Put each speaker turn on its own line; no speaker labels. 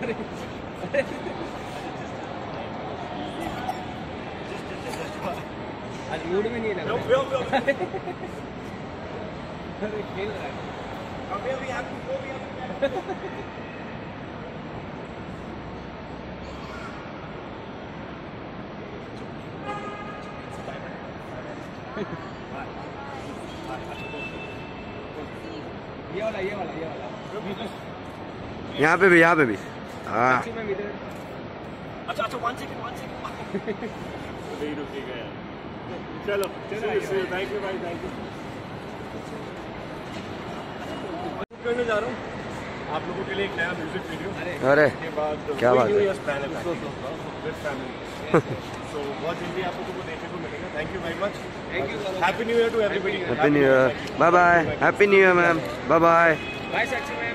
आज मूड में नहीं लग रहा। अरे खेल रहा है। अभी आपको वो भी ये वाला
यहाँ पे भी हाँ।
अच्छा 1 सेकंड
नहीं रुकेगा यार। चलो थैंक यू भाई, थैंक यू। करने जा रहा हूँ आप लोगों के लिए एक नया म्यूजिक वीडियो।
अरे
के बाद
क्या बात है।
तो बहुत जल्दी आप लोगों को देखने को मिलेगा। Thank you very much. Happy new year to everybody.
Happy new year. Bye bye. Happy new year ma'am. Bye bye.
Bye Sakshi ma'am.